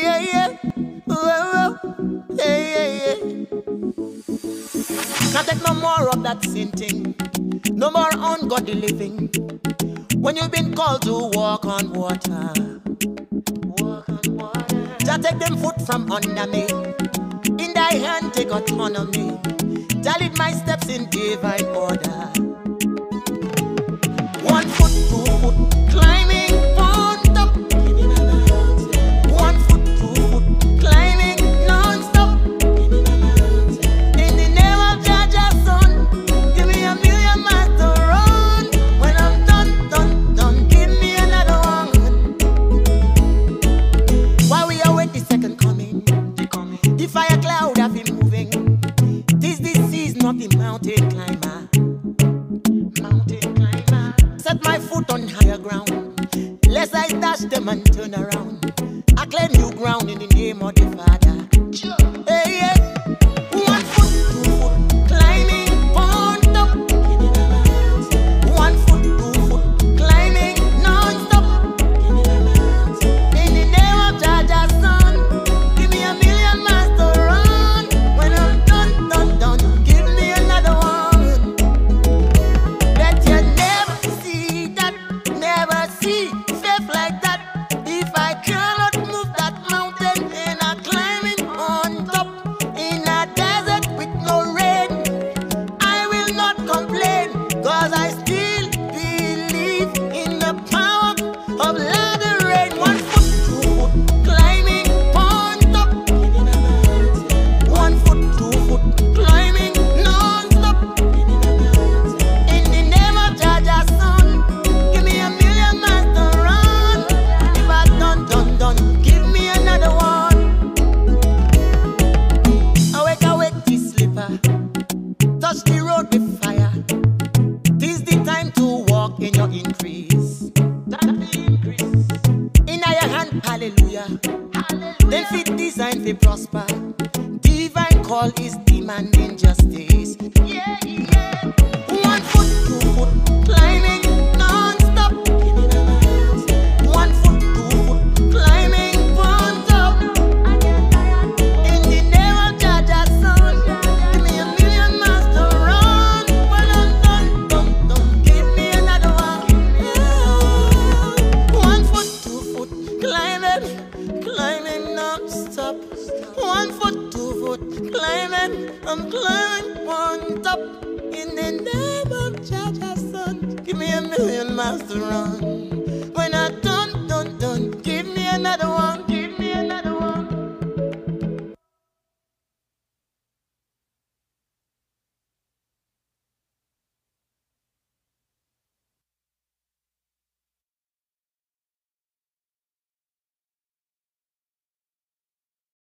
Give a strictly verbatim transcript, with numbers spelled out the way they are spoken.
yeah, yeah. Whoa, whoa. Hey, yeah, yeah. Can't take no more of that sin thing. No more ungodly living. When you've been called to walk on water, walk on water. Just take them foot from under me. In thy hand take autonomy. Just lead my steps in divine order. One foot, two foot, climbing on top. One foot, two foot, climbing non-stop. In the name of Jaja's son, give me a million miles to run. When I'm done, done, done, give me another one. While we await the second coming, the fire cloud have been moving. This disease, not the mountain climber. Mountain climber. Set my foot on higher ground, lest I dash them and turn around. I claim new ground in the name of the Father. Hey, yeah. One foot, two foot, climbing on top. One foot, two foot, climbing non-stop. In the name of Jaja's son, give me a million miles to run. When I'm done, done, done, give me another one. Bet you never see that, never see faith like that. If I cannot move that mountain and I'm climbing on top, in a desert with no rain, I will not complain, cause I still believe in the power of ladder rain. One foot, two foot, climbing on top. One foot, two foot, climbing non-stop. In the name of Jaja's son, give me a million miles to run. If I done, done, done, give me another one. Awake, awake, this slipper, touch the road with fire. This the time to walk in your increase. That the increase. In your hand, hallelujah. Then fit design to prosper. Divine call is demanding justice. Yeah, yeah. One foot, two foot, climbing non-stop. One foot, two foot, climbing on top. In the name of Jaja's son, give me a million miles to run. When I'm done, done, done, give me another one. One foot, two foot, climbing, climbing non-stop. One foot, two foot, climbing, I'm climbing on top. In the name of Jaja's son, give me a million miles to run.